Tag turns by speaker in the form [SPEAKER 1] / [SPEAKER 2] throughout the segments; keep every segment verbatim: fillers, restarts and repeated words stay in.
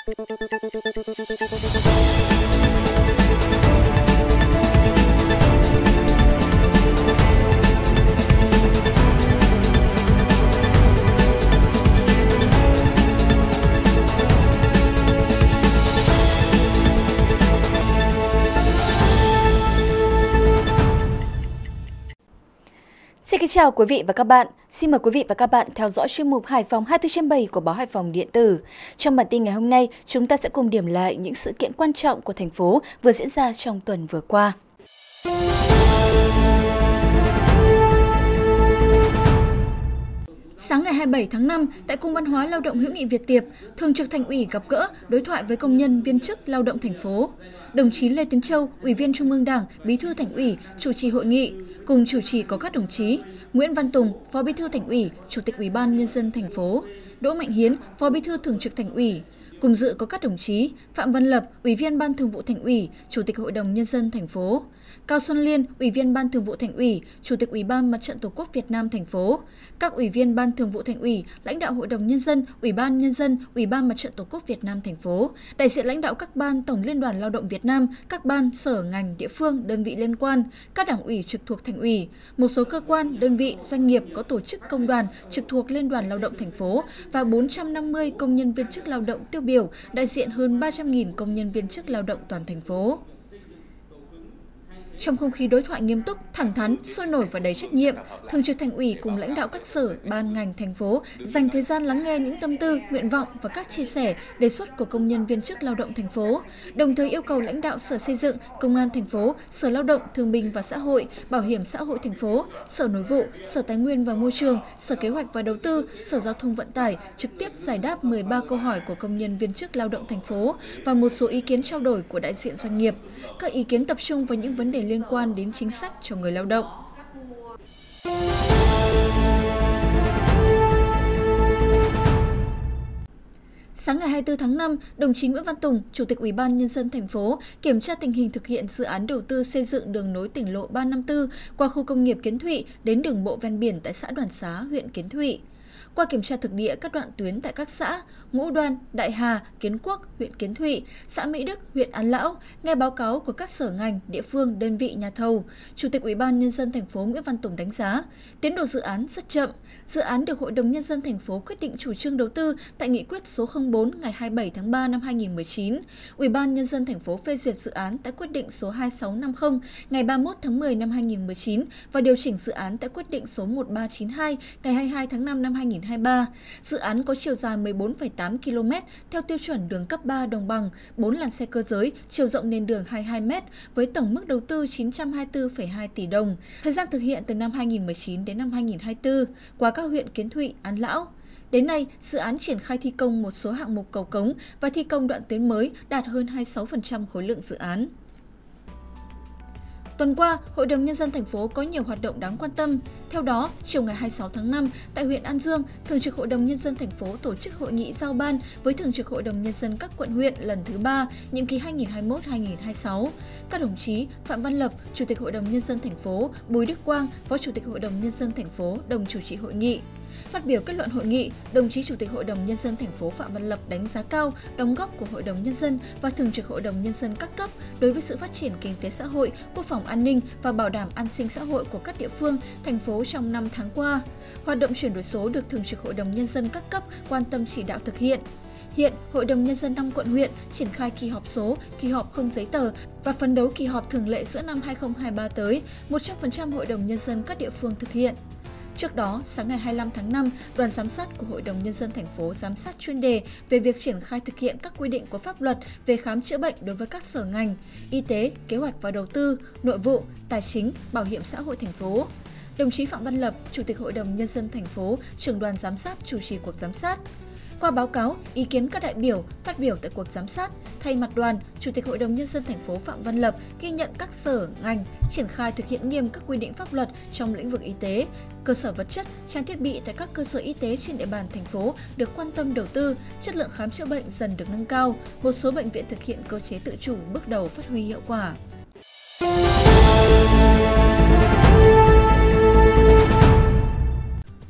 [SPEAKER 1] Xin kính chào quý vị và các bạn. Xin mời quý vị và các bạn theo dõi chuyên mục Hải Phòng hai mươi tư trên bảy của báo Hải Phòng điện tử. Trong bản tin ngày hôm nay, chúng ta sẽ cùng điểm lại những sự kiện quan trọng của thành phố vừa diễn ra trong tuần vừa qua. Sáng ngày hai mươi bảy tháng năm, tại Cung văn hóa Lao động hữu nghị Việt Tiệp, Thường trực Thành ủy gặp gỡ, đối thoại với công nhân viên chức lao động thành phố. Đồng chí Lê Tiến Châu, Ủy viên Trung ương Đảng, Bí thư Thành ủy, chủ trì hội nghị. Cùng chủ trì có các đồng chí Nguyễn Văn Tùng, Phó Bí thư Thành ủy, Chủ tịch Ủy ban Nhân dân thành phố, Đỗ Mạnh Hiến, Phó Bí thư Thường trực Thành ủy. Cùng dự có các đồng chí Phạm Văn Lập, Ủy viên Ban Thường vụ Thành ủy, Chủ tịch Hội đồng Nhân dân thành phố, Cao Xuân Liên, Ủy viên Ban Thường vụ Thành ủy, Chủ tịch Ủy ban Mặt trận Tổ quốc Việt Nam thành phố, các Ủy viên Ban Thường vụ Thành ủy, lãnh đạo Hội đồng Nhân dân, Ủy ban Nhân dân, Ủy ban Mặt trận Tổ quốc Việt Nam thành phố, đại diện lãnh đạo các ban Tổng Liên đoàn Lao động Việt Nam, các ban, sở, ngành, địa phương, đơn vị liên quan, các đảng ủy trực thuộc Thành ủy, một số cơ quan, đơn vị, doanh nghiệp có tổ chức công đoàn trực thuộc Liên đoàn Lao động thành phố và bốn trăm năm mươi công nhân viên chức lao động tiêu biểu, đại diện hơn ba trăm nghìn công nhân viên chức lao động toàn thành phố. Trong không khí đối thoại nghiêm túc, thẳng thắn, sôi nổi và đầy trách nhiệm, Thường trực Thành ủy cùng lãnh đạo các sở, ban, ngành, thành phố dành thời gian lắng nghe những tâm tư, nguyện vọng và các chia sẻ, đề xuất của công nhân viên chức lao động thành phố, đồng thời yêu cầu lãnh đạo Sở Xây dựng, Công an thành phố, Sở Lao động, Thương binh và Xã hội, Bảo hiểm xã hội thành phố, Sở Nội vụ, Sở Tài nguyên và Môi trường, Sở Kế hoạch và Đầu tư, Sở Giao thông Vận tải trực tiếp giải đáp mười ba câu hỏi của công nhân viên chức lao động thành phố và một số ý kiến trao đổi của đại diện doanh nghiệp. Các ý kiến tập trung vào những vấn đề liên quan đến chính sách cho người lao động. Sáng ngày hai mươi tư tháng năm, đồng chí Nguyễn Văn Tùng, Chủ tịch Ủy ban Nhân dân thành phố kiểm tra tình hình thực hiện dự án đầu tư xây dựng đường nối tỉnh lộ ba năm tư qua khu công nghiệp Kiến Thụy đến đường bộ ven biển tại xã Đoàn Xá, huyện Kiến Thụy. Qua kiểm tra thực địa các đoạn tuyến tại các xã Ngũ Đoan, Đại Hà, Kiến Quốc, huyện Kiến Thụy, xã Mỹ Đức, huyện An Lão, nghe báo cáo của các sở ngành, địa phương, đơn vị nhà thầu, Chủ tịch Ủy ban Nhân dân thành phố Nguyễn Văn Tùng đánh giá tiến độ dự án rất chậm. Dự án được Hội đồng Nhân dân thành phố quyết định chủ trương đầu tư tại nghị quyết số không bốn ngày hai mươi bảy tháng ba năm hai nghìn không trăm mười chín. Ủy ban Nhân dân thành phố phê duyệt dự án tại quyết định số hai sáu năm không ngày ba mươi mốt tháng mười năm hai nghìn không trăm mười chín và điều chỉnh dự án tại quyết định số một ba chín hai ngày hai mươi hai tháng năm năm hai nghìn không trăm hai mươi ba. Dự án có chiều dài mười bốn phẩy tám ki lô mét theo tiêu chuẩn đường cấp ba đồng bằng, bốn làn xe cơ giới, chiều rộng nền đường hai mươi hai mét với tổng mức đầu tư chín trăm hai mươi tư phẩy hai tỷ đồng. Thời gian thực hiện từ năm hai nghìn không trăm mười chín đến năm hai nghìn không trăm hai mươi tư qua các huyện Kiến Thụy, An Lão. Đến nay, dự án triển khai thi công một số hạng mục cầu cống và thi công đoạn tuyến mới đạt hơn hai mươi sáu phần trăm khối lượng dự án. Tuần qua, Hội đồng Nhân dân thành phố có nhiều hoạt động đáng quan tâm. Theo đó, chiều ngày hai mươi sáu tháng năm, tại huyện An Dương, Thường trực Hội đồng Nhân dân thành phố tổ chức hội nghị giao ban với Thường trực Hội đồng Nhân dân các quận huyện lần thứ ba, nhiệm kỳ hai nghìn không trăm hai mươi mốt đến hai nghìn không trăm hai mươi sáu. Các đồng chí Phạm Văn Lập, Chủ tịch Hội đồng Nhân dân thành phố, Bùi Đức Quang, Phó Chủ tịch Hội đồng Nhân dân thành phố đồng chủ trì hội nghị. Phát biểu kết luận hội nghị, đồng chí Chủ tịch Hội đồng Nhân dân thành phố Phạm Văn Lập đánh giá cao đóng góp của Hội đồng Nhân dân và Thường trực Hội đồng Nhân dân các cấp đối với sự phát triển kinh tế xã hội, quốc phòng an ninh và bảo đảm an sinh xã hội của các địa phương, thành phố trong năm tháng qua. Hoạt động chuyển đổi số được Thường trực Hội đồng Nhân dân các cấp quan tâm chỉ đạo thực hiện. Hiện, Hội đồng Nhân dân năm quận huyện triển khai kỳ họp số, kỳ họp không giấy tờ và phấn đấu kỳ họp thường lệ giữa năm hai nghìn không trăm hai mươi ba tới, một trăm phần trăm Hội đồng Nhân dân các địa phương thực hiện. Trước đó, sáng ngày hai mươi lăm tháng năm, đoàn giám sát của Hội đồng Nhân dân thành phố giám sát chuyên đề về việc triển khai thực hiện các quy định của pháp luật về khám chữa bệnh đối với các sở ngành, y tế, kế hoạch và đầu tư, nội vụ, tài chính, bảo hiểm xã hội thành phố. Đồng chí Phạm Văn Lập, Chủ tịch Hội đồng Nhân dân thành phố, trưởng đoàn giám sát chủ trì cuộc giám sát. Qua báo cáo, ý kiến các đại biểu phát biểu tại cuộc giám sát, thay mặt đoàn, Chủ tịch Hội đồng Nhân dân thành phố Phạm Văn Lập ghi nhận các sở, ngành triển khai thực hiện nghiêm các quy định pháp luật trong lĩnh vực y tế, cơ sở vật chất, trang thiết bị tại các cơ sở y tế trên địa bàn thành phố được quan tâm đầu tư, chất lượng khám chữa bệnh dần được nâng cao, một số bệnh viện thực hiện cơ chế tự chủ bước đầu phát huy hiệu quả.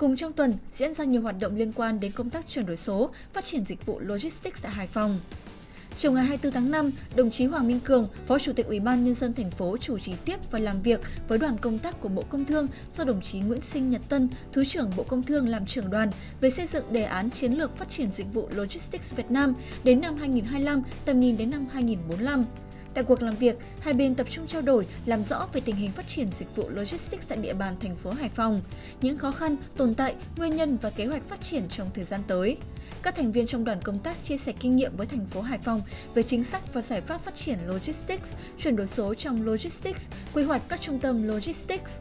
[SPEAKER 1] Cùng trong tuần, diễn ra nhiều hoạt động liên quan đến công tác chuyển đổi số, phát triển dịch vụ Logistics tại Hải Phòng. Chiều ngày hai mươi tư tháng năm, đồng chí Hoàng Minh Cường, Phó Chủ tịch Ủy ban Nhân dân thành phố chủ trì tiếp và làm việc với đoàn công tác của Bộ Công Thương do đồng chí Nguyễn Sinh Nhật Tân, Thứ trưởng Bộ Công Thương làm trưởng đoàn về xây dựng đề án chiến lược phát triển dịch vụ Logistics Việt Nam đến năm hai nghìn không trăm hai mươi lăm, tầm nhìn đến năm hai nghìn không trăm bốn mươi lăm. Tại cuộc làm việc, hai bên tập trung trao đổi, làm rõ về tình hình phát triển dịch vụ Logistics tại địa bàn thành phố Hải Phòng, những khó khăn, tồn tại, nguyên nhân và kế hoạch phát triển trong thời gian tới. Các thành viên trong đoàn công tác chia sẻ kinh nghiệm với thành phố Hải Phòng về chính sách và giải pháp phát triển Logistics, chuyển đổi số trong Logistics, quy hoạch các trung tâm Logistics.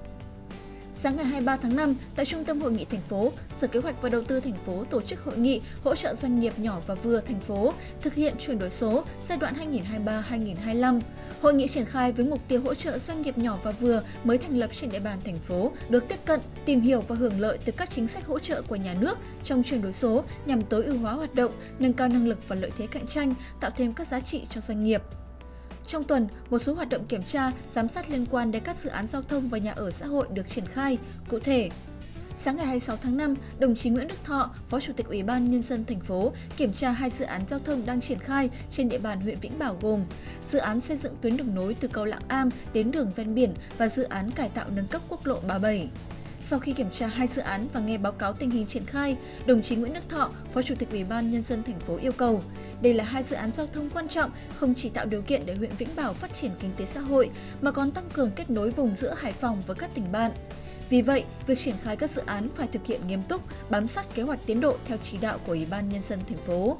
[SPEAKER 1] Sáng ngày hai mươi ba tháng năm, tại Trung tâm Hội nghị thành phố, Sở Kế hoạch và Đầu tư thành phố tổ chức hội nghị hỗ trợ doanh nghiệp nhỏ và vừa thành phố thực hiện chuyển đổi số giai đoạn hai nghìn không trăm hai mươi ba đến hai nghìn không trăm hai mươi lăm. Hội nghị triển khai với mục tiêu hỗ trợ doanh nghiệp nhỏ và vừa mới thành lập trên địa bàn thành phố được tiếp cận, tìm hiểu và hưởng lợi từ các chính sách hỗ trợ của nhà nước trong chuyển đổi số nhằm tối ưu hóa hoạt động, nâng cao năng lực và lợi thế cạnh tranh, tạo thêm các giá trị cho doanh nghiệp. Trong tuần, một số hoạt động kiểm tra, giám sát liên quan đến các dự án giao thông và nhà ở xã hội được triển khai. Cụ thể, sáng ngày hai mươi sáu tháng năm, đồng chí Nguyễn Đức Thọ, Phó Chủ tịch Ủy ban Nhân dân thành phố kiểm tra hai dự án giao thông đang triển khai trên địa bàn huyện Vĩnh Bảo gồm dự án xây dựng tuyến đường nối từ cầu Lạng Am đến đường ven biển và dự án cải tạo nâng cấp quốc lộ ba mươi bảy. Sau khi kiểm tra hai dự án và nghe báo cáo tình hình triển khai, đồng chí Nguyễn Đức Thọ, Phó Chủ tịch Ủy ban Nhân dân thành phố yêu cầu, đây là hai dự án giao thông quan trọng, không chỉ tạo điều kiện để huyện Vĩnh Bảo phát triển kinh tế xã hội, mà còn tăng cường kết nối vùng giữa Hải Phòng với các tỉnh bạn. Vì vậy, việc triển khai các dự án phải thực hiện nghiêm túc, bám sát kế hoạch tiến độ theo chỉ đạo của Ủy ban Nhân dân thành phố.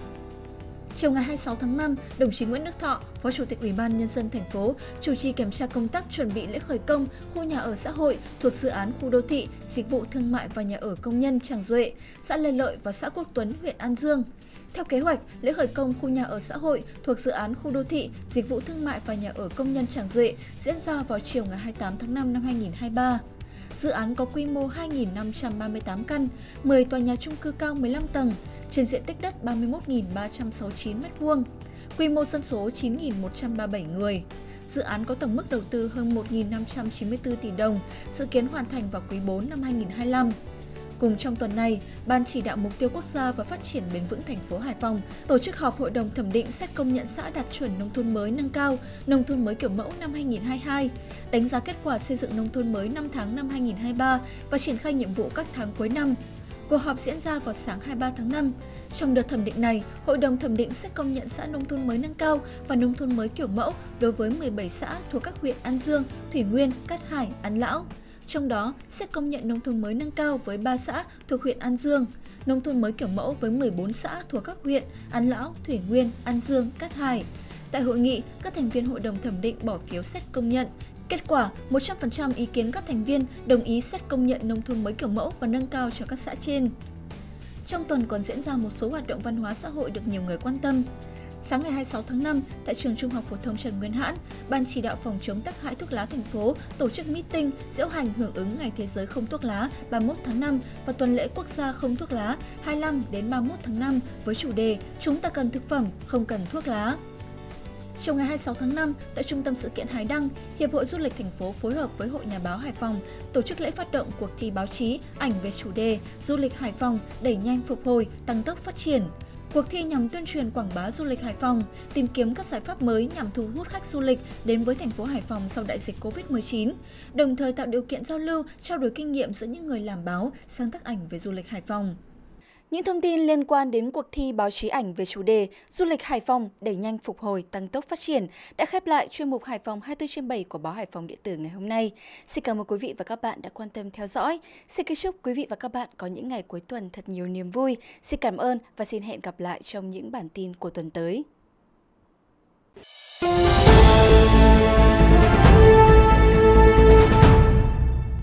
[SPEAKER 1] Chiều ngày hai mươi sáu tháng năm, đồng chí Nguyễn Đức Thọ, Phó Chủ tịch Ủy ban Nhân dân thành phố chủ trì kiểm tra công tác chuẩn bị lễ khởi công khu nhà ở xã hội thuộc dự án khu đô thị, dịch vụ thương mại và nhà ở công nhân Tràng Duệ, xã Lê Lợi và xã Quốc Tuấn, huyện An Dương. Theo kế hoạch, lễ khởi công khu nhà ở xã hội thuộc dự án khu đô thị, dịch vụ thương mại và nhà ở công nhân Tràng Duệ diễn ra vào chiều ngày hai mươi tám tháng năm năm hai nghìn không trăm hai mươi ba. Dự án có quy mô hai nghìn năm trăm ba mươi tám căn, mười tòa nhà chung cư cao mười lăm tầng, trên diện tích đất ba mươi mốt nghìn ba trăm sáu mươi chín mét vuông, quy mô dân số chín nghìn một trăm ba mươi bảy người. Dự án có tổng mức đầu tư hơn một nghìn năm trăm chín mươi tư tỷ đồng, dự kiến hoàn thành vào quý bốn năm hai nghìn không trăm hai mươi lăm. Cùng trong tuần này, Ban Chỉ đạo Mục tiêu Quốc gia và Phát triển bền vững thành phố Hải Phòng tổ chức họp Hội đồng thẩm định xét công nhận xã đạt chuẩn nông thôn mới nâng cao, nông thôn mới kiểu mẫu năm hai nghìn không trăm hai mươi hai, đánh giá kết quả xây dựng nông thôn mới năm tháng năm hai nghìn không trăm hai mươi ba và triển khai nhiệm vụ các tháng cuối năm. Cuộc họp diễn ra vào sáng hai mươi ba tháng năm. Trong đợt thẩm định này, Hội đồng thẩm định xét công nhận xã nông thôn mới nâng cao và nông thôn mới kiểu mẫu đối với mười bảy xã thuộc các huyện An Dương, Thủy Nguyên, Cát Hải, An Lão. Trong đó, xét công nhận nông thôn mới nâng cao với ba xã thuộc huyện An Dương, nông thôn mới kiểu mẫu với mười bốn xã thuộc các huyện An Lão, Thủy Nguyên, An Dương, Cát Hải. Tại hội nghị, các thành viên hội đồng thẩm định bỏ phiếu xét công nhận. Kết quả, một trăm phần trăm ý kiến các thành viên đồng ý xét công nhận nông thôn mới kiểu mẫu và nâng cao cho các xã trên. Trong tuần còn diễn ra một số hoạt động văn hóa xã hội được nhiều người quan tâm. Sáng ngày hai mươi sáu tháng năm, tại trường Trung học phổ thông Trần Nguyên Hãn, Ban Chỉ đạo phòng chống tắc hại thuốc lá thành phố tổ chức meeting diễu hành hưởng ứng Ngày Thế giới không thuốc lá ba mươi mốt tháng năm và Tuần lễ Quốc gia không thuốc lá hai mươi lăm đến ba mươi mốt tháng năm với chủ đề Chúng ta cần thực phẩm, không cần thuốc lá. Chiều ngày hai mươi sáu tháng năm, tại Trung tâm Sự kiện Hải Đăng, Hiệp hội Du lịch thành phố phối hợp với Hội Nhà báo Hải Phòng tổ chức lễ phát động cuộc thi báo chí ảnh về chủ đề Du lịch Hải Phòng đẩy nhanh phục hồi, tăng tốc phát triển. Cuộc thi nhằm tuyên truyền quảng bá du lịch Hải Phòng, tìm kiếm các giải pháp mới nhằm thu hút khách du lịch đến với thành phố Hải Phòng sau đại dịch Covid mười chín, đồng thời tạo điều kiện giao lưu, trao đổi kinh nghiệm giữa những người làm báo, sáng tác ảnh về du lịch Hải Phòng. Những thông tin liên quan đến cuộc thi báo chí ảnh về chủ đề Du lịch Hải Phòng đẩy nhanh phục hồi, tăng tốc phát triển đã khép lại chuyên mục Hải Phòng hai mươi tư trên bảy của báo Hải Phòng điện tử ngày hôm nay. Xin cảm ơn quý vị và các bạn đã quan tâm theo dõi. Xin kính chúc quý vị và các bạn có những ngày cuối tuần thật nhiều niềm vui. Xin cảm ơn và xin hẹn gặp lại trong những bản tin của tuần tới.